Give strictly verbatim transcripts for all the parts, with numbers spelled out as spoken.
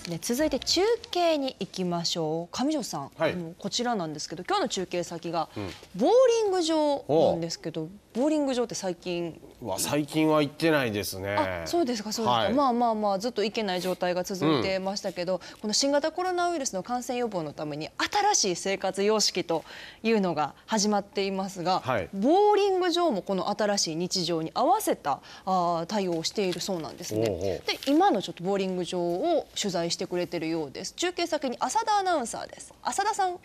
ね、続いて中継に行きましょう。上条さん、はい、あのこちらなんですけど、今日の中継先がボーリング場なんですけど、うん、ボーリング場って最近わ最近は行ってないですね。 あ、そうですかそうですか、はい、まあまあまあずっと行けない状態が続いてましたけど、うん、この新型コロナウイルスの感染予防のために新しい生活様式というのが始まっていますが、はい、ボーリング場もこの新しい日常に合わせたあ対応をしているそうなんですね。おうおうで今のちょっとボーリング場を取材してくれてるようです。中継先に浅田アナウンサーです。浅田さん。 はい、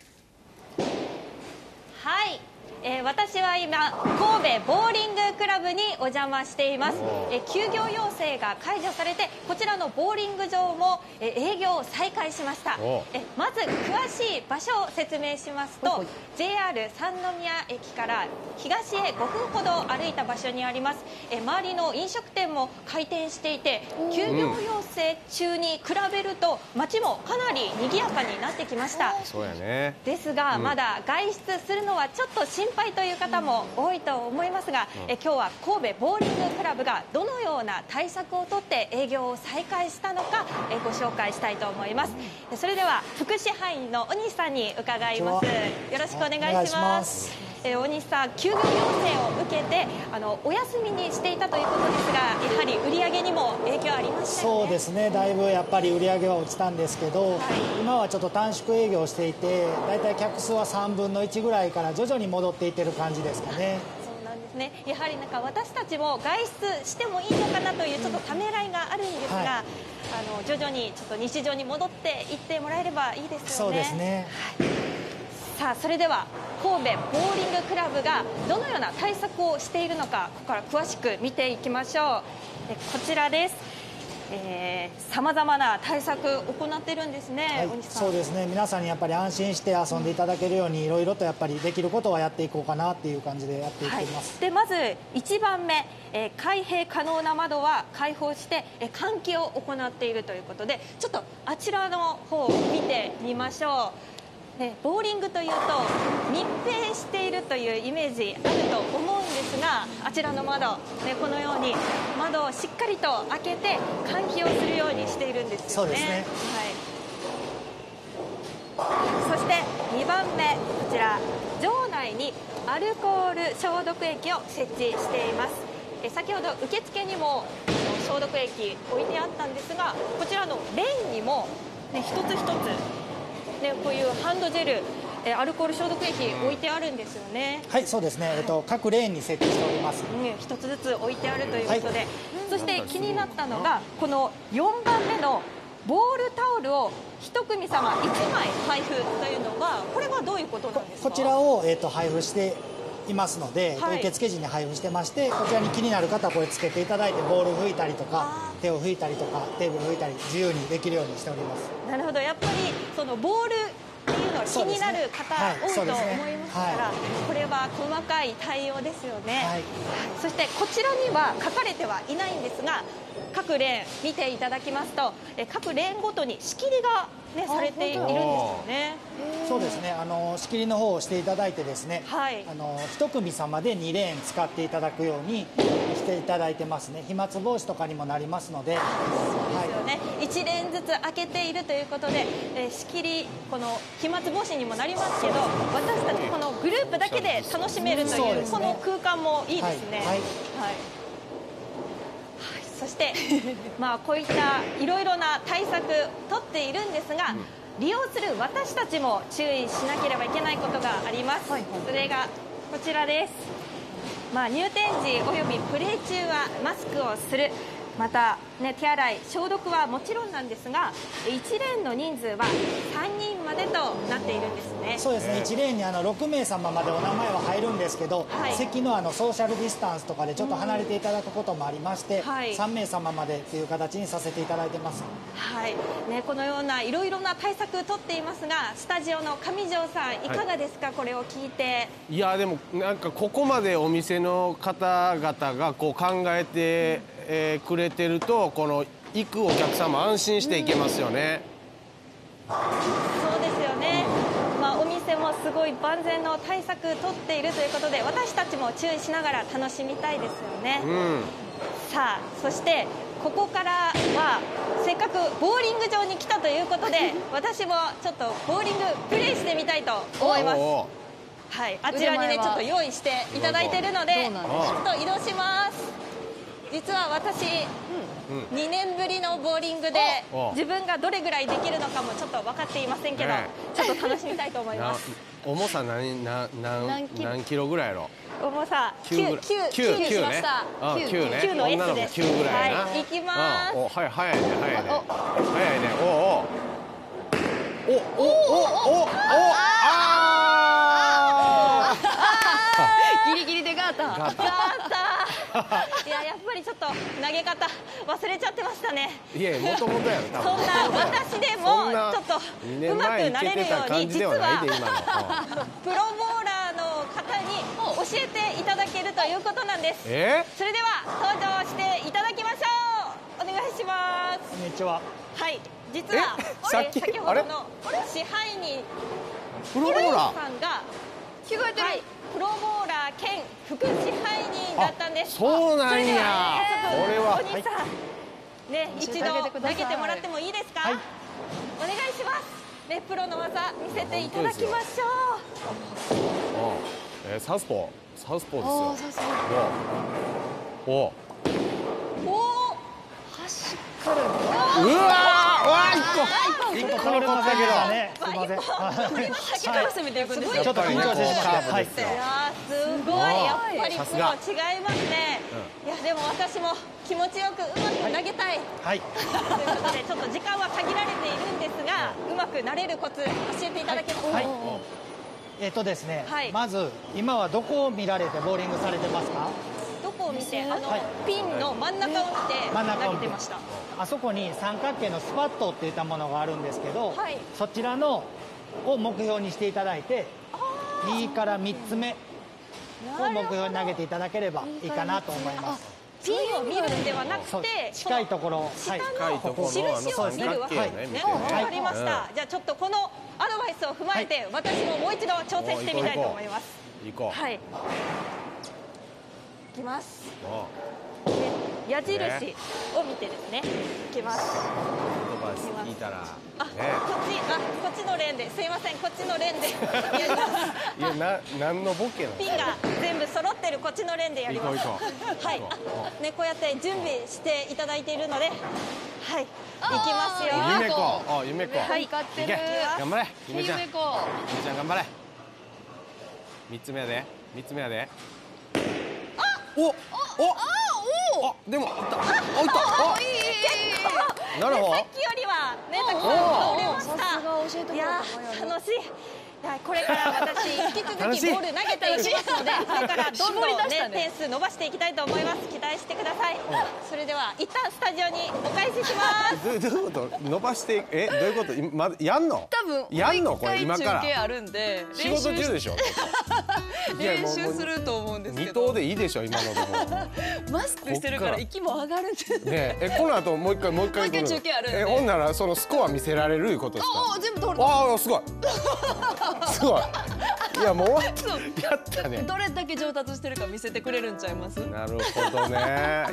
えー、私は今神戸ボーリングクラブにお邪魔しています。えー、休業要請が解除されてこちらのボーリング場も、えー、営業を再開しました。えー、まず詳しい場所を説明しますと ジェイアール 三宮駅から東へごふんほど歩いた場所にあります。えー、周りの飲食店も開店していて休業要請中に比べると街もかなり賑やかになってきました。 そうやね。 ですが、うん、まだ外出するのはちょっと心配という方も多いと思いますが、うん、え今日は神戸ボーリングクラブがどのような対策をとって営業を再開したのかえご紹介したいと思います。うん、それでは副支配員の小西さんに伺います。よろしくお願いします。え大西さん、休業要請を受けてあのお休みにしていたということですが、やはり売り上げにも影響ありましたよね。 そうですね、だいぶやっぱり売り上げは落ちたんですけど、はい、今はちょっと短縮営業していて、だいたい客数はさんぶんのいちぐらいから徐々に戻っていってる感じですかね。 そうなんですね。やはりなんか私たちも外出してもいいのかなというちょっとためらいがあるんですが、はい、あの徐々にちょっと日常に戻っていってもらえればいいですよね。 そうですね。 はい、さあそれでは神戸ボーリングクラブがどのような対策をしているのか、ここから詳しく見ていきましょう。えこちらです。さまざまな対策を行っているんですね、はい、大西さん。 そうですね、皆さんにやっぱり安心して遊んでいただけるようにいろいろとやっぱりできることはやっていこうかなっていう感じでやっていっています。 はい、でまずいちばんめ、えー、開閉可能な窓は開放して、えー、換気を行っているということで、ちょっとあちらの方を見てみましょう。ね、ボーリングというと密閉しているというイメージあると思うんですが、あちらの窓、ね、このように窓をしっかりと開けて換気をするようにしているんですよね。そうですね。はい、そしてにばんめ、こちら場内にアルコール消毒液を設置しています。え先ほど受付にも消毒液置いてあったんですが、こちらのレーンにも、ね、一つ一つね、こういうハンドジェル、えアルコール消毒液置いてあるんですよね。 はい、そうですね、えっと、各レーンに設置しております。 うん、一つずつ置いてあるということで、はい、そして気になったのがこのよんばんめのボールタオルを一組様いちまい配布というのは、これはどういうことなんですか。 こちらを、えっと、配布していますので、はい、受付時に配布してまして、こちらに気になる方はこれつけていただいて、ボール拭いたりとか手を拭いたりとかテーブル拭いたり自由にできるようにしております。 なるほど、やっぱりそのボールっていうのは気になる方、ね、多いと思いますから、はい、これは細かい対応ですよね。はい、そしてこちらには書かれてはいないんですが、各レーン見ていただきますと、え各レーンごとに仕切りが、ね、されているんですよね。 そうですね、あの仕切りの方をしていただいてですね、はい、あの一組様でにレーン使っていただくようにしていただいてますね。飛沫防止とかにもなりますので。そうですよね、はい、いちレーンずつ開けているということで、えー、仕切りこの飛沫防止にもなりますけど、私たちこのグループだけで楽しめるという、ね、この空間もいいですね。はい、はいはい、そしてまあこういったいろいろな対策取っているんですが、うん、利用する私たちも注意しなければいけないことがあります。はい、それがこちらです。まあ、入店時およびプレー中はマスクをする、また、ね、手洗い消毒はもちろんなんですが、いちレーンの人数はさんにんまでとなっているんですね。 そうですね、いちレーンにあのろくめい様までお名前は入るんですけど、はい、席のあのソーシャルディスタンスとかでちょっと離れていただくこともありまして、はい、さんめい様までという形にさせていただいてます。 はいね、このようないろいろな対策取っていますが、スタジオの上条さんいかがですか、はい、これを聞いて。いやでもなんかここまでお店の方々がこう考えて、うんえー、くれてると、この行くお客さんも安心して行けますよね。 うん、そうですよね、まあ、お店もすごい万全の対策取っているということで、私たちも注意しながら楽しみたいですよね。うん、さあそしてここからはせっかくボーリング場に来たということで、私もちょっとボーリングプレイしてみたいと思います。はい、あちらにねちょっと用意していただいているので、ちょっと移動します。実は私、うん、にねんぶりのボーリングで自分がどれぐらいできるのかもちょっと分かっていませんけど、ね、ちょっと楽しみたいと思います。 重さ何何何何キロぐらいやろ？ 重さきゅう、きゅう、きゅうにしました。きゅう、きゅうの S です。 きゅうぐらいな。 はい、行きます。 お、はい、早いね、早いね。早いね。おお。お、お、お、お、お、ああ。ギリギリでガーター。 ガーター。いや、やっぱりちょっと投げ方忘れちゃってましたね。 いや、もともとやろ。 そんな私でもちょっとうまくなれるように、実はプロボーラーの方に教えていただけるということなんです。 えそれでは登場していただきましょう。お願いします。 こんにちは。 はい、実は先ほどの支配人プロボーラーさんが着替えてる、はい、 プロボーラー兼副支配人だったんです。 そうなんや。 これはお兄さん、ね、一度投げてもらってもいいですか？はい、お願いします。ね、プロの技見せていただきましょう。 えー、サウスポー、サウスポーですよ。おお。 おお。 端から。 うわー、わー、一個。一個残ったけどね。すみません。 端から攻めていくんですよ。 ちょっと緊張してしまって。はい。 いやすごい、やっぱりプロ違いますね。いやでも私も気持ちよくうまく投げたい。はい。ということでちょっと時間は限られているんですが、うまくなれるコツ教えていただけますか？はい。 えっとですね、まず今はどこを見られてボーリングされてますか？ どこを見て、あのピンの真ん中を見て投げてました。 あそこに三角形のスパットっていったものがあるんですけど、そちらのを目標にしていただいて、右からみっつめを目標に投げていただければいいかなと思います。 ピンを見るんではなくて、 近いところ、 下の印を見るわけですね。わかりました。じゃあちょっとこのアドバイスを踏まえて、私ももう一度挑戦してみたいと思います。 行こう。 はい。いきます。矢印を見てですね。いきます。 聞いたら。 あ、こっち、あ、こっちのレーンで、すいません、こっちのレーンでやります。 いや、な、何のボケなの？ ピンが全部揃ってるこっちのレーンでやります。はい。ね、こうやって準備していただいているので、はい、行きますよ。 夢子、あ、夢子。 はい、 勝ってる。 頑張れ、夢ちゃん。 夢子。 夢ちゃん頑張れ。三つ目やで、三つ目やで。あ、お、お、お、あ、でも、いった。あ、いった。あ、いい、いい、いい。なるほど。さっきよりはね、たくさん倒れました。いや、楽しい。これから私引き続きボール投げていきますので、これからどんどんね点数伸ばしていきたいと思います。期待してください。それでは一旦スタジオにお返しします。 どういうこと伸ばしてえどういうこと今まやんの？ 多分やんのこれ今から中継あるんで仕事中でしょ。 練習すると思うんですけど。 二投でいいでしょ今のでも。 マスクしてるから息も上がるんで。 ねえこの後もう一回もう一回中継あるんで。 えほんならそのスコア見せられるいうことですか？ あ全部通る。 ああすごい。すごい。いやもうやったね。 どれだけ上達してるか見せてくれるんちゃいます？ なるほどね。